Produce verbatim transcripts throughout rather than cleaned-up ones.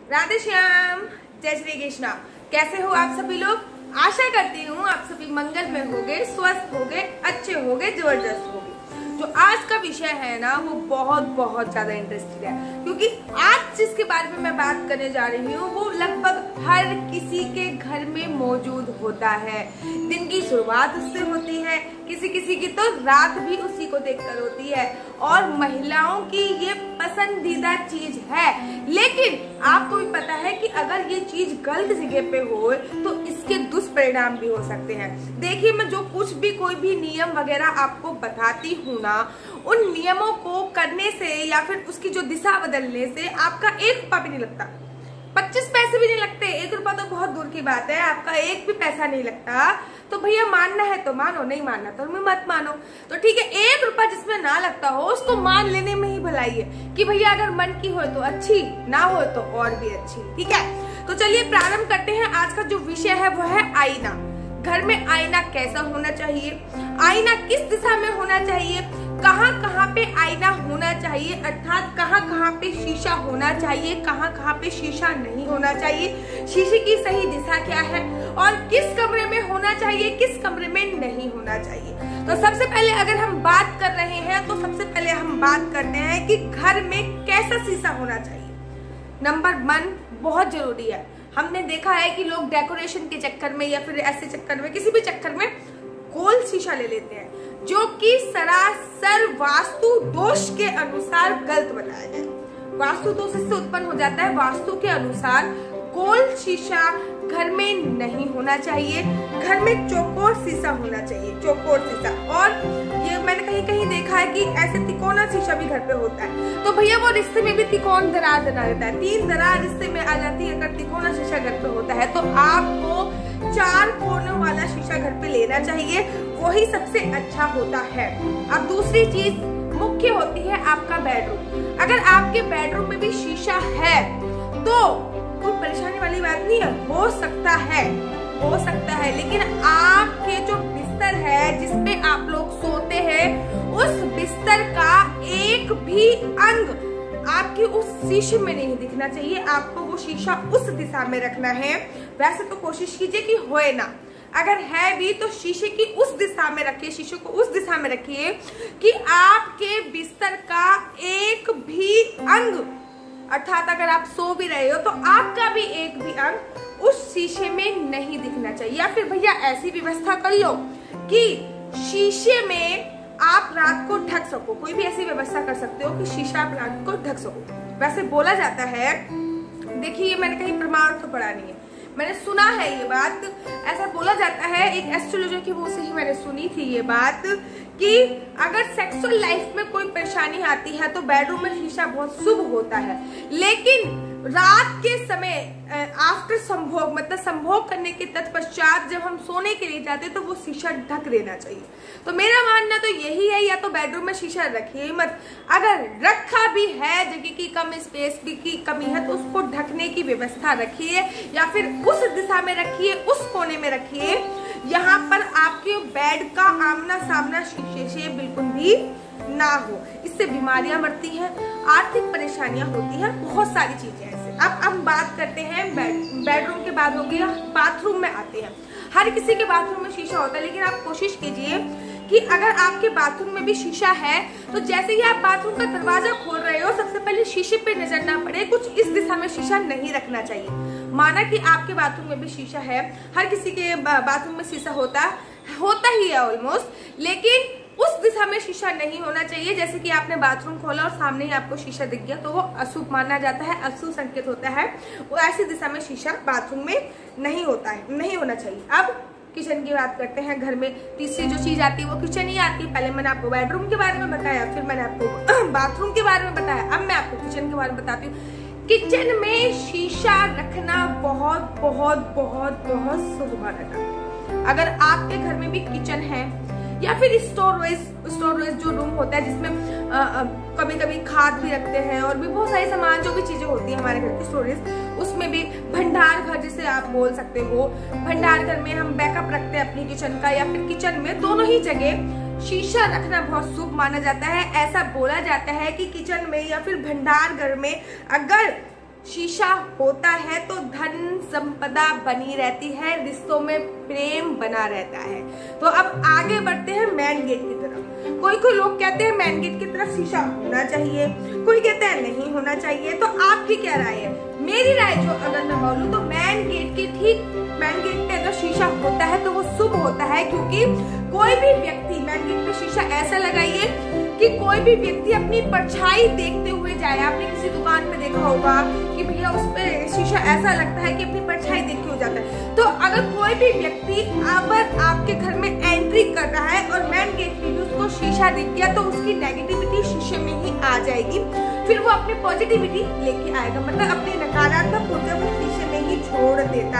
राधे श्याम, जय श्री कृष्णा। कैसे हो आप सभी लोग? आशा करती हूँ आप सभी मंगल में होगे, स्वस्थ होगे, अच्छे होगे, जबरदस्त होगे। जो आज का विषय है ना वो बहुत बहुत ज्यादा इंटरेस्टिंग है, क्योंकि आज जिसके बारे में मैं बात करने जा रही हूँ वो लगभग हर किसी के घर में मौजूद होता है। दिन की शुरुआत उससे होती है, किसी किसी की तो रात भी उसी को देखकर होती है, और महिलाओं की ये पसंदीदा चीज है। लेकिन आपको भी पता है कि अगर ये चीज गलत जगह पे हो तो इसके दुष्परिणाम भी हो सकते हैं। देखिए, मैं जो कुछ भी कोई भी नियम वगैरह आपको बताती हूँ ना, उन नियमों को करने से या फिर उसकी जो दिशा बदलने से आपका एक रुपया भी नहीं लगता, पच्चीस पैसे भी नहीं लगते। एक रुपया तो बहुत दूर की बात है, आपका एक भी पैसा नहीं लगता। तो भैया मानना है तो मानो, नहीं मानना तो मत मानो। तो ठीक है, एक रुपया जिसमें ना लगता हो उसको मान लेने में ही भलाई है कि भैया अगर मन की हो तो अच्छी, ना हो तो और भी अच्छी। ठीक है, तो चलिए प्रारंभ करते हैं। आज का जो विषय है वो है आईना। घर में आईना कैसा होना चाहिए, आईना किस दिशा में होना चाहिए, कहाँ कहाँ पे आईना होना चाहिए, अर्थात कहाँ कहाँ पे शीशा होना चाहिए, कहाँ कहाँ पे शीशा नहीं होना चाहिए, शीशे की सही दिशा क्या है, और किस कमरे में होना चाहिए, किस कमरे में नहीं होना चाहिए। तो सबसे पहले अगर हम बात कर रहे हैं तो सबसे पहले हम बात करते हैं कि घर में कैसा शीशा होना चाहिए। नंबर वन बहुत जरूरी है। हमने देखा है कि लोग डेकोरेशन के चक्कर में या फिर ऐसे चक्कर में, किसी भी चक्कर में गोल शीशा ले लेते हैं, जो कि सरासर वास्तु दोष के अनुसार गलत बनाया गया। वास्तु दोष इससे उत्पन्न हो जाता है। वास्तु के अनुसार गोल शीशा घर में नहीं होना चाहिए, घर में चौकोर शीशा होना चाहिए, चौकोर शीशा। और ये मैंने कहीं कहीं देखा है कि ऐसे तिकोना शीशा भी घर पे होता है, तो भैया वो रिश्ते में भी तिकोन दरार बना देता है, तीन दरार रिश्ते में आ जाती है। अगर तिकोना शीशा घर पे होता है तो आपको चार कोनों वाला शीशा घर पे लेना चाहिए, वही सबसे अच्छा होता है। अब दूसरी चीज मुख्य होती है आपका बेडरूम। अगर आपके बेडरूम में भी शीशा है तो कोई परेशानी वाली बात नहीं है, हो सकता है हो सकता है लेकिन आपके जो बिस्तर है जिसपे आप लोग सोते हैं, उस बिस्तर का एक भी अंग आपकी उस शीशे में नहीं दिखना चाहिए। आपको वो शीशा उस दिशा में रखना है। वैसे तो कोशिश कीजिए कि होए ना, अगर है भी तो शीशे की उस दिशा में रखिए, शीशे को उस दिशा में रखिए कि आपके बिस्तर का एक भी अंग, अर्थात अगर आप सो भी रहे हो तो आपका भी एक भी अंग उस शीशे में नहीं दिखना चाहिए। या फिर भैया ऐसी व्यवस्था कर लो कि शीशे में आप रात को ढक सको, कोई भी ऐसी व्यवस्था कर सकते हो कि शीशा आप रात को ढक सको। वैसे बोला जाता है, देखिए ये मैंने कहीं प्रमाण तो पढ़ा नहीं है, मैंने सुना है ये बात, ऐसा बोला जाता है, एक एस्ट्रोलॉजर की मुंह से ही मैंने सुनी थी ये बात, कि अगर सेक्सुअल लाइफ में कोई परेशानी आती है तो बेडरूम में शीशा बहुत शुभ होता है। लेकिन रात के समय आफ्टर संभोग, मतलब संभोग करने के तत्पश्चात जब हम सोने के लिए जाते हैं तो वो शीशा ढक देना चाहिए। तो मेरा मानना तो यही है, या तो बेडरूम में शीशा रखिए मत, अगर रखा भी है, जगह की कम, स्पेस की कमी है, तो उसको ढकने की व्यवस्था रखिए, या फिर उस दिशा में रखिए, उस कोने में रखिए यहाँ पर आपके बेड का आमना सामना शीशे से बिल्कुल भी ना हो। इससे बीमारियां बढ़ती हैं, आर्थिक परेशानियां होती हैं, बहुत सारी चीजें ऐसे। अब हम बात करते हैं बेड बेडरूम के बाद हो गया, बाथरूम में आते हैं। हर किसी के बाथरूम में शीशा होता है, लेकिन आप कोशिश कीजिए कि अगर आपके बाथरूम में भी शीशा है तो जैसे ही आप बाथरूम का दरवाजा खोल रहे हो सबसे पहले शीशे पे नजर ना पड़े, कुछ इस दिशा में शीशा नहीं रखना चाहिए। माना कि आपके बाथरूम में भी शीशा है, हर किसी के बाथरूम में शीशा होता होता ही है ऑलमोस्ट, लेकिन उस दिशा में शीशा नहीं होना चाहिए। जैसे कि आपने बाथरूम खोला और सामने ही आपको शीशा दिख गया तो वो अशुभ माना जाता है, अशुभ संकेत होता है। वो ऐसी दिशा में शीशा बाथरूम में नहीं होता है, नहीं होना चाहिए। अब किचन की बात करते हैं। घर में तीसरी जो चीज आती है वो किचन ही आती है। पहले मैंने आपको बेडरूम के बारे में बताया, फिर मैंने आपको बाथरूम के बारे में बताया, अब मैं आपको किचन के बारे में बताती हूँ। किचन में शीशा रखना बहुत बहुत बहुत बहुत शुभ माना जाता है। अगर आपके घर में भी किचन है या फिर स्टोरेज स्टोरेज जो रूम होता है जिसमें आ, आ, कभी कभी खाद भी रखते हैं और भी बहुत सारे सामान, जो भी चीजें होती है हमारे घर की स्टोरेज, उसमें भी भंडार घर जिसे आप बोल सकते हो, भंडार घर में हम बैकअप रखते हैं अपनी किचन का, या फिर किचन में, दोनों ही जगह शीशा रखना बहुत शुभ माना जाता है। ऐसा बोला जाता है कि किचन में या फिर भंडार घर में अगर शीशा होता है तो धन संपदा बनी रहती है, रिश्तों में प्रेम बना रहता है। तो अब आगे बढ़ते हैं मेन गेट की तरफ। कोई कोई लोग कहते हैं मेन गेट की तरफ शीशा होना चाहिए, कोई कहते हैं नहीं होना चाहिए। तो आपकी क्या राय है? मेरी राय जो अगर मैं बोलूं तो मेन गेट की ठीक मेन गेट पे अगर शीशा होता है तो वो शुभ होता है, क्योंकि कोई भी व्यक्ति मेन गेट पे शीशा ऐसा लगाइए कि कोई भी व्यक्ति अपनी परछाई देखते हुए जाए। आपने किसी दुकान में देखा होगा कि भैया उस पे शीशा ऐसा लगता है कि अपनी परछाई देख के हो जाता है। तो अगर कोई भी व्यक्ति अगर आपके घर में एंट्री कर रहा है और मेन गेट पे भी उसको शीशा दिख गया तो उसकी नेगेटिविटी शीशे में ही आ जाएगी, फिर वो अपनी पॉजिटिविटी लेके आएगा, मतलब अपनी नकारात्मक ऊर्जा को शीशे में ही छोड़ देता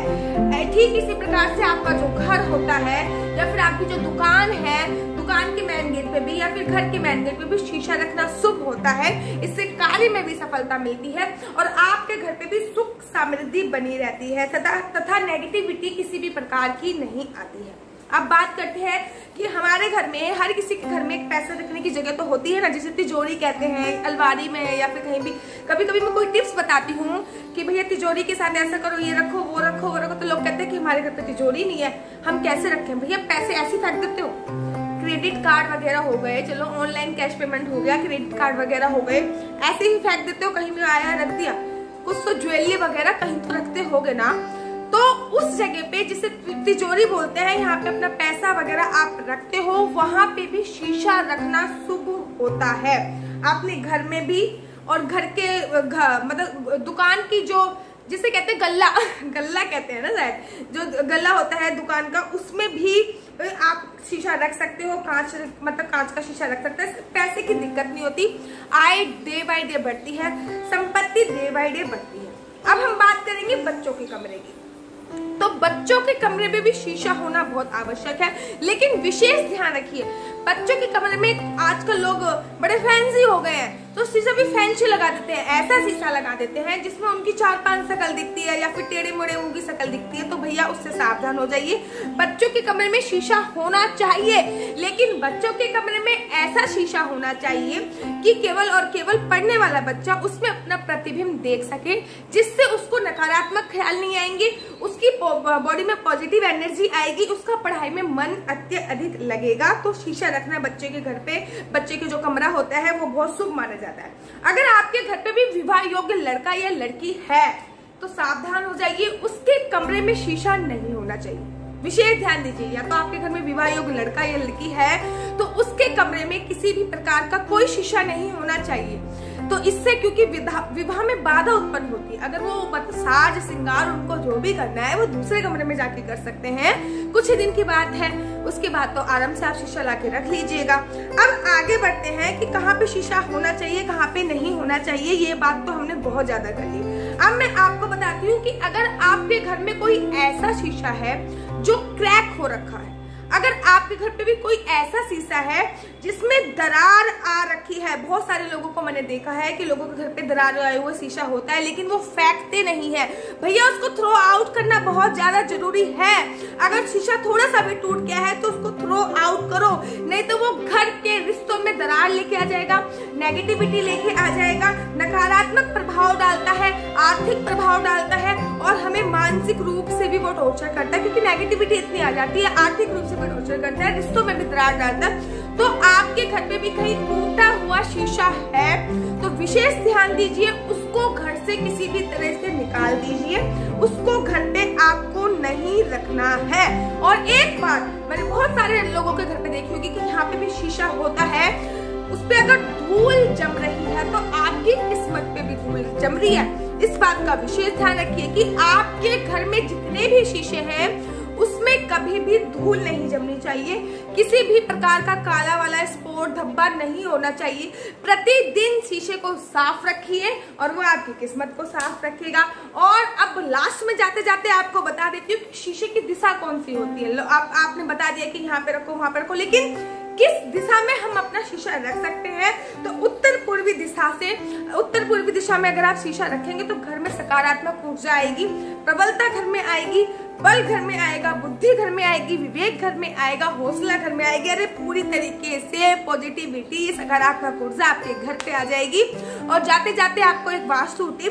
है। ठीक इसी प्रकार से आपका जो घर होता है या फिर आपकी जो दुकान है, दुकान के मेन गेट पे भी या फिर घर के मेन गेट पे भी शीशा रखना शुभ होता है। इससे कार्य में भी सफलता मिलती है और आपके घर पे भी सुख समृद्धि बनी रहती है तथा तथा नेगेटिविटी किसी भी प्रकार की नहीं आती है। अब बात करते हैं कि हमारे घर में, हर किसी के घर में एक पैसा रखने की जगह तो होती है ना, जिसे तिजोरी कहते हैं, अलमारी में या फिर कहीं भी। कभी कभी मैं कोई टिप्स बताती हूँ कि भैया तिजोरी के साथ ऐसा करो, ये रखो, वो रखो, वो रखो, तो लोग कहते हैं कि हमारे घर पे तिजोरी नहीं है, हम कैसे रखें? भैया पैसे ऐसे फेंक देते हो? क्रेडिट कार्ड वगैरह हो गए, चलो ऑनलाइन कैश पेमेंट हो गया, क्रेडिट कार्ड वगैरह हो गए, ऐसे ही फेंक देते हो? कहीं भी आया रख दिया? कुछ तो ज्वेलरी वगैरह कहीं तो रखते होगे ना। तो उस जगह पे जिसे तिजोरी बोलते हैं, यहाँ पे अपना पैसा वगैरह आप रखते हो, वहां पे भी शीशा रखना शुभ होता है। आपने घर में भी और घर के घर मतलब दुकान की जो जिसे कहते हैं गल्ला गल्ला कहते हैं ना शायद, जो गल्ला होता है दुकान का, उसमें भी आप शीशा रख सकते हो। कांच मतलब कांच का शीशा रख सकते हैं, पैसे की दिक्कत नहीं होती। आय डे बाय डे बढ़ती है, संपत्ति डे बाय डे बढ़ती है। अब हम बात करेंगे बच्चों के कमरे की। तो बच्चों के कमरे में भी शीशा होना बहुत आवश्यक है, लेकिन विशेष ध्यान रखिए, बच्चों के कमरे में आजकल लोग बड़े फैंसी हो गए हैं तो शीशा भी फैंसी लगा देते हैं। ऐसा शीशा लगा देते हैं जिसमें उनकी चार पांच शक्ल दिखती है या फिर टेढ़े मोड़े मुंह की शक्ल दिखती है। तो भैया उससे सावधान हो जाइए। बच्चों के कमरे में शीशा होना चाहिए, लेकिन बच्चों के कमरे में ऐसा शीशा होना चाहिए कि केवल और केवल पढ़ने वाला बच्चा उसमें अपना प्रतिबिंब देख सके, जिससे उसको नकारात्मक ख्याल नहीं आएंगे, उसकी बॉडी में पॉजिटिव एनर्जी आएगी, उसका पढ़ाई में मन अत्यधिक लगेगा। तो शीशा रखना बच्चे के घर पे, बच्चे के जो कमरा होता है वो बहुत शुभ माना जाता है। अगर आपके घर पे भी विवाह योग्य लड़का या लड़की है तो सावधान हो जाइए, उसके कमरे में शीशा नहीं होना चाहिए। विशेष ध्यान दीजिए, या तो आपके घर में विवाह योग्य लड़का या लड़की है तो उसके कमरे में किसी भी प्रकार का कोई शीशा नहीं होना चाहिए। तो इससे क्योंकि विवाह में बाधा उत्पन्न होती है। अगर वो साज श्रृंगार उनको जो भी करना है वो दूसरे कमरे में जाके कर सकते हैं, कुछ ही दिन की बात है, उसके बाद तो आराम से आप शीशा लाके रख लीजिएगा। अब आगे बढ़ते हैं कि कहाँ पे शीशा होना चाहिए, कहाँ पे नहीं होना चाहिए। ये बात तो हमने बहुत ज्यादा कर ली। अब मैं आपको बताती हूँ कि अगर आपके घर में कोई ऐसा शीशा है जो क्रैक हो रखा है, अगर आपके घर पे भी कोई ऐसा शीशा है जिसमें दरार आ रखी है, बहुत सारे लोगों को मैंने देखा है कि लोगों के घर पे दरार आए हुए शीशा होता है लेकिन वो फेंकते नहीं है। भैया उसको थ्रो आउट करना बहुत ज्यादा जरूरी है। अगर शीशा थोड़ा सा भी टूट गया है तो उसको थ्रो आउट करो, नहीं तो वो घर के रिश्तों में दरार लेके आ जाएगा, नेगेटिविटी लेके आ जाएगा, नकारात्मक प्रभाव डालता है, आर्थिक प्रभाव डालता है और हमें मानसिक रूप से भी वो टॉर्चर करता है, क्योंकि नेगेटिविटी इतनी आ जाती है, आर्थिक रूप से भी टॉर्चर करता है, रिश्तों में भी दरार डालता है। तो आपके घर पे भी कहीं टूटा हुआ शीशा है तो विशेष ध्यान दीजिए, उसको घर से किसी भी तरह से निकाल दीजिए, उसको घर पे आपको नहीं रखना है। और एक बात मैंने बहुत सारे लोगों के घर पे देखी होगी कि यहाँ पे भी शीशा होता है, उस पे अगर धूल जम रही है तो आपकी किस्मत पे भी धूल जम रही है। इस बात का विशेष ध्यान रखिए कि आपके घर में जितने भी शीशे हैं उसमें कभी भी धूल नहीं जमनी चाहिए, किसी भी प्रकार का काला वाला स्पॉट धब्बा नहीं होना चाहिए। प्रतिदिन शीशे को साफ रखिए और वो आपकी किस्मत को साफ रखेगा। और अब लास्ट में जाते जाते आपको बता देती हूँ कि शीशे की दिशा कौन सी होती है। आप आपने बता दिया कि यहाँ पे रखो वहां पे रखो, लेकिन किस दिशा में हम अपना शीशा रख सकते हैं? तो उत्तर पूर्वी दिशा से, उत्तर पूर्वी दिशा में अगर आप शीशा रखेंगे तो घर में सकारात्मक ऊर्जा आएगी, प्रबलता घर में आएगी, बल घर में आएगा, बुद्धि घर में आएगी, विवेक घर में आएगा, हौसला घर में आएगी। अरे पूरी तरीके से पॉजिटिविटी, सकारात्मक ऊर्जा आपके घर पे आ जाएगी। और जाते जाते आपको एक वास्तु टिप,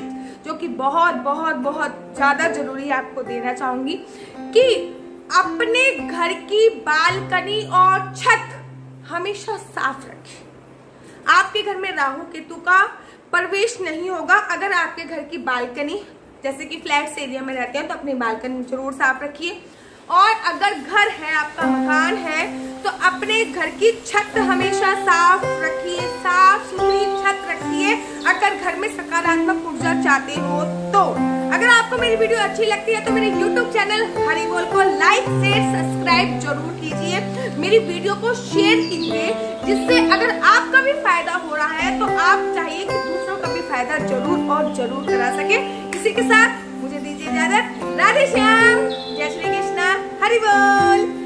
जो कि बहुत बहुत बहुत ज़्यादा ज़रूरी आपको देना चाहूँगी कि अपने घर की बालकनी और छत हमेशा साफ रखें। आपके घर में राहु केतु का प्रवेश नहीं होगा अगर आपके घर की बालकनी, जैसे कि फ्लैट्स एरिया में रहते हैं तो अपनी बालकनी जरूर साफ रखिए। और अगर घर है, आपका मकान है, तो अपने घर की छत हमेशा साफ रखिए, साफ सुथरी छत रखिए अगर घर में सकारात्मक ऊर्जा चाहते हो तो। अगर आपको मेरी वीडियो अच्छी लगती है तो मेरे यूट्यूब चैनल हरी बोल को लाइक शेयर सब्सक्राइब जरूर कीजिए, मेरी वीडियो को शेयर कीजिए, जिससे अगर आपका भी फायदा हो रहा है तो आप चाहिए कि दूसरों का भी फायदा जरूर और जरूर करा सके। इसी के साथ मुझे दीजिए इजाजत। राधे श्याम, जय श्री कृष्णा, हरि बोल।